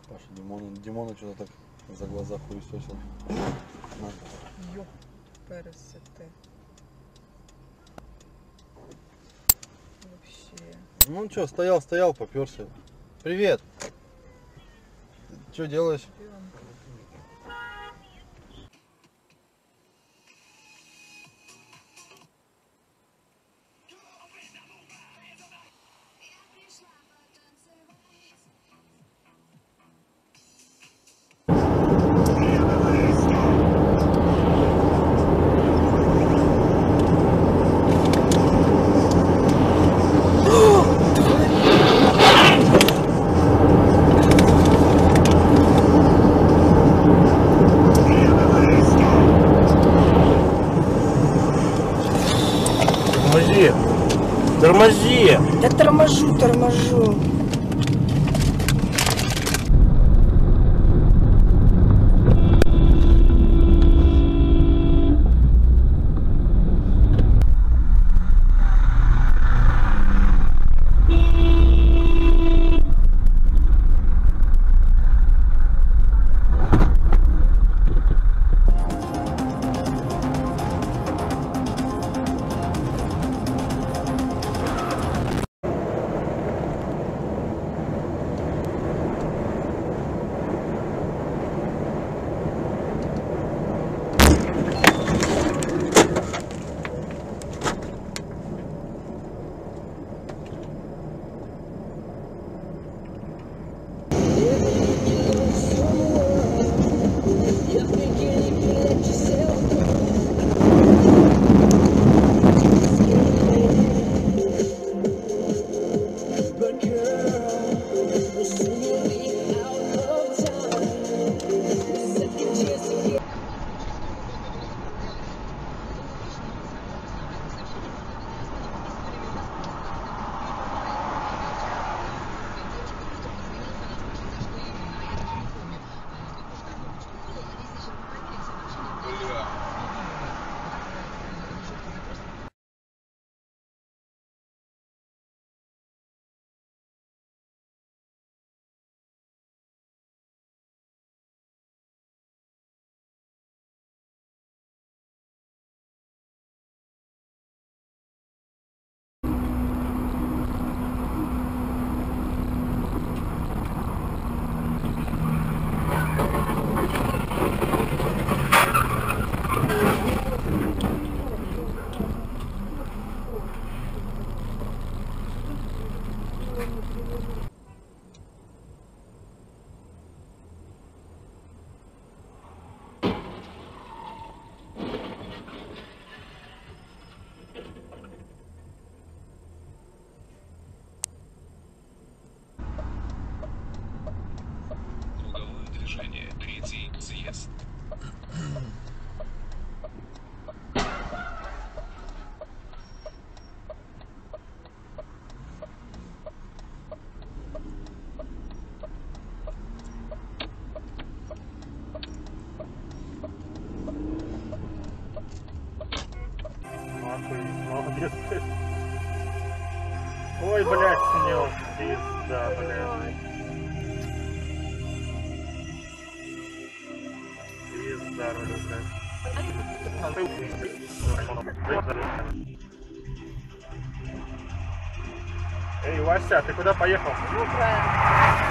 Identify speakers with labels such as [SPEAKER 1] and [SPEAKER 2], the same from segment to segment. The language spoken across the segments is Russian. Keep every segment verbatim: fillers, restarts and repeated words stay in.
[SPEAKER 1] Паша, Димона, Димона что-то так за глаза хуесосил.
[SPEAKER 2] Ёп, пересети. Вообще.
[SPEAKER 1] Ну что, стоял, стоял, попёрся. Привет! Что делаешь?
[SPEAKER 3] Тормози! Тормози!
[SPEAKER 2] Я торможу, торможу.
[SPEAKER 4] Третий съезд.
[SPEAKER 3] Молодец. Ой, блядь, снес. Пизда, блядь. Пизда, блядь. Эй, Вася, ты куда поехал?
[SPEAKER 2] Ну, правильно.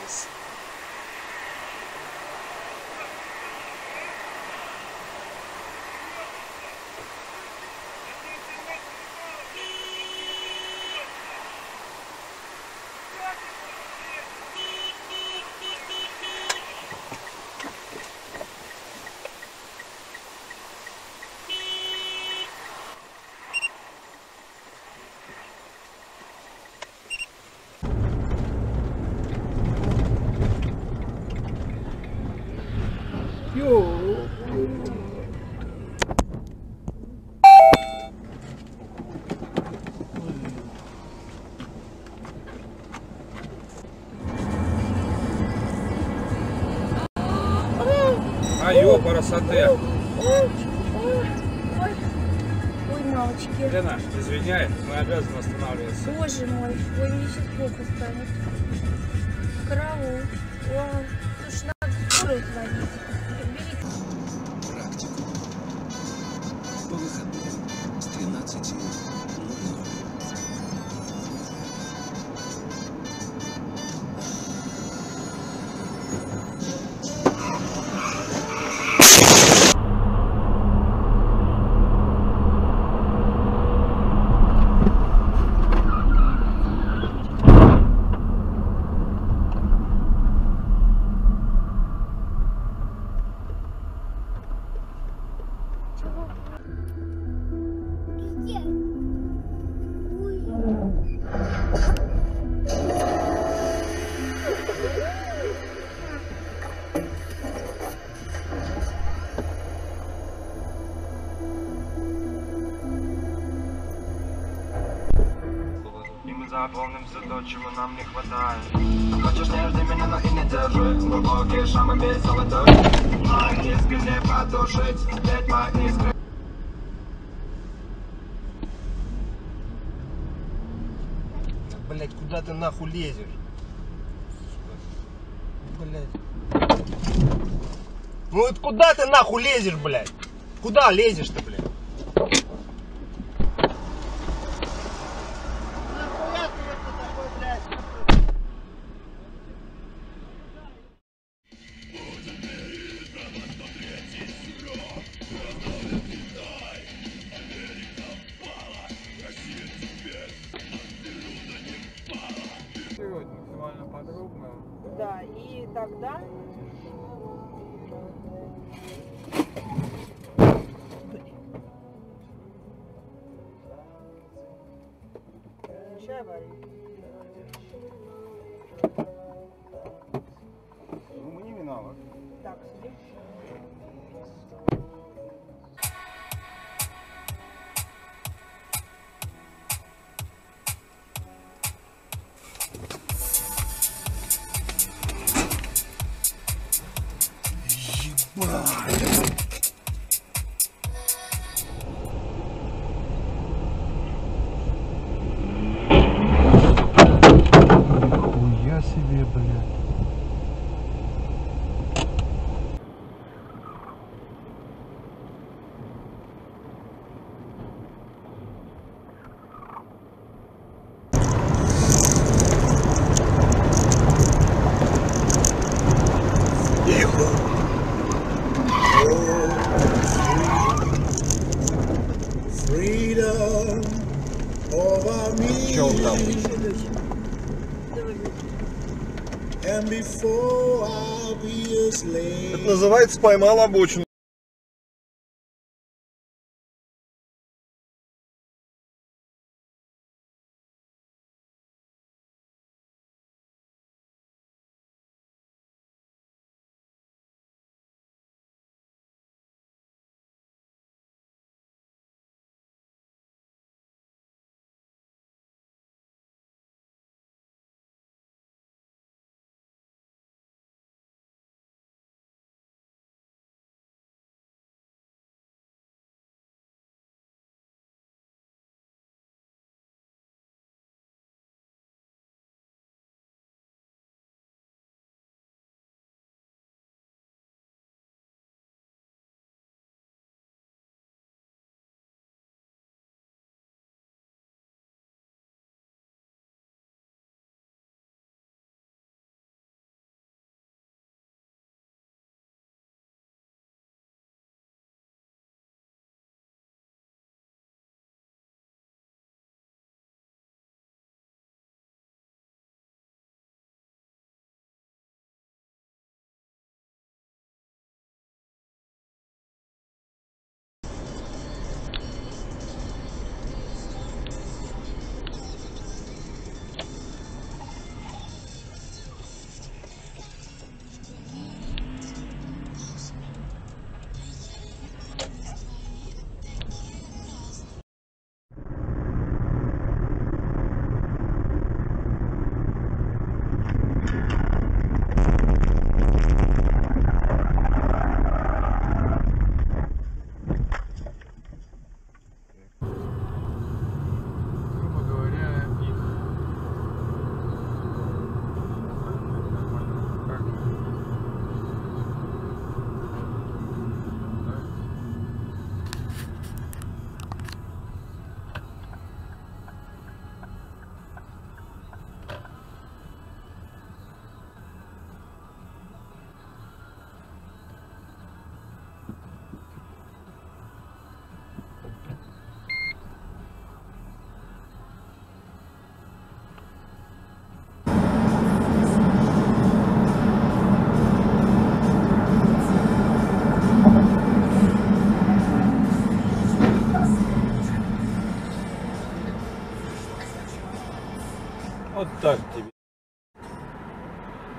[SPEAKER 2] сейчас.
[SPEAKER 5] А ёпа, красоты.
[SPEAKER 2] Ой, ой, мамочки.
[SPEAKER 5] Лена, извиняй, мы обязаны останавливаться.
[SPEAKER 2] Боже мой, ой, мне сейчас плохо станет. Караул. Ой, слушай, надо скорую звонить. Берите.
[SPEAKER 4] Практика. По выходным с тринадцати ноль-ноль.
[SPEAKER 3] Заполним все то, чего нам не хватает.
[SPEAKER 6] Хочешь, не жди меня, но и не держи. Глубокие шамы без золотой. Мои искры не потушить, ведь мои искры.
[SPEAKER 3] Блять, куда ты нахуй лезешь? Блять. Ну вот куда ты нахуй лезешь, блять? Куда лезешь-то, блять?
[SPEAKER 5] Максимально подробно.
[SPEAKER 2] Да, и тогда... Чай аварии.
[SPEAKER 3] Ну мы не виноваты.
[SPEAKER 2] Так, сиди.
[SPEAKER 3] Хуя себе, блядь.
[SPEAKER 1] Че он там?
[SPEAKER 7] Это называется поймал обочину.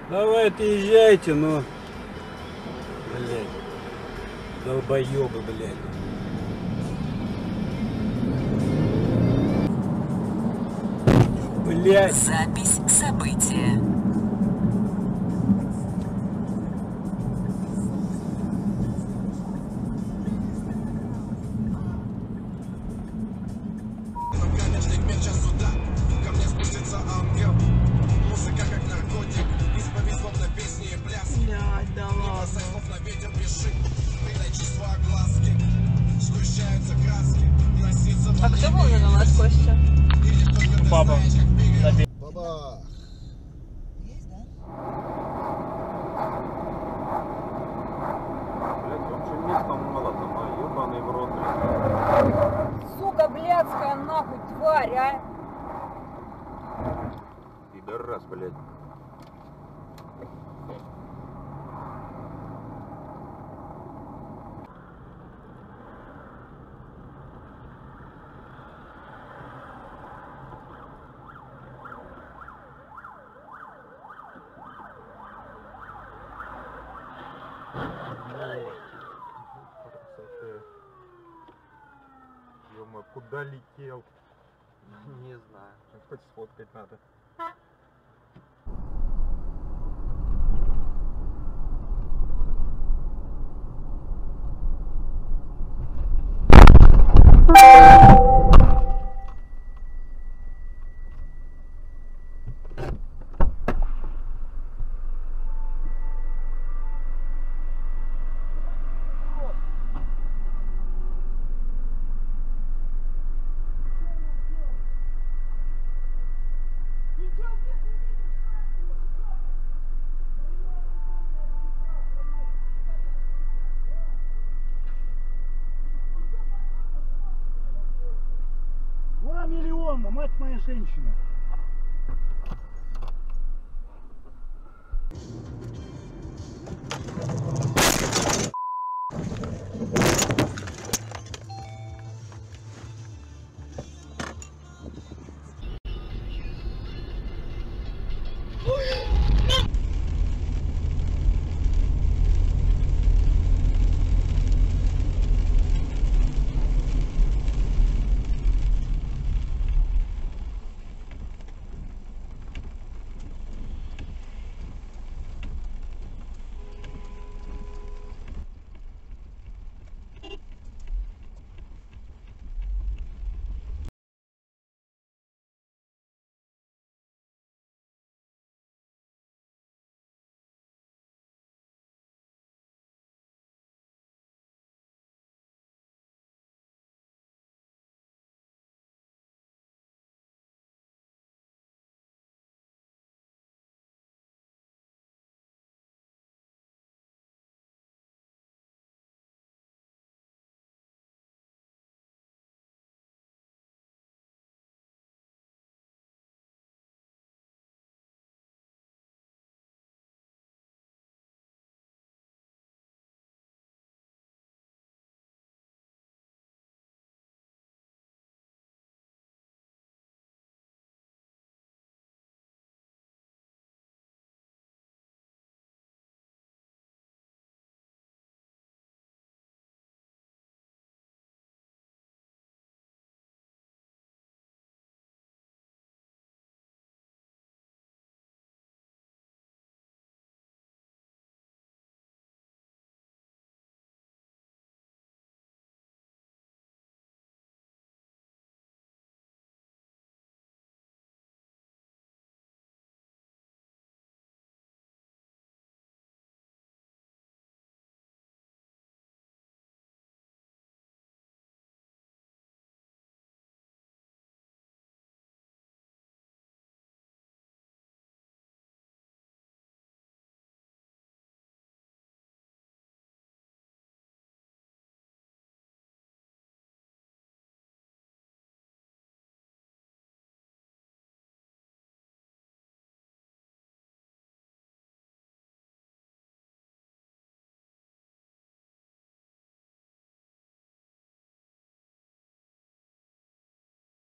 [SPEAKER 8] Давай отъезжайте, ну. Блядь. Долбоёбы, блядь. Блядь.
[SPEAKER 9] Запись события.
[SPEAKER 2] Блядь, да ладно. А кто был на вас, Костя?
[SPEAKER 3] Папа.
[SPEAKER 7] Баба.
[SPEAKER 2] Сука блядская нахуй, тварь, а!
[SPEAKER 8] Пидорас, блядь.
[SPEAKER 5] Ё-моё, куда летел?
[SPEAKER 8] Не знаю.
[SPEAKER 5] Хоть сфоткать надо.
[SPEAKER 3] Два миллиона, мать моя женщина.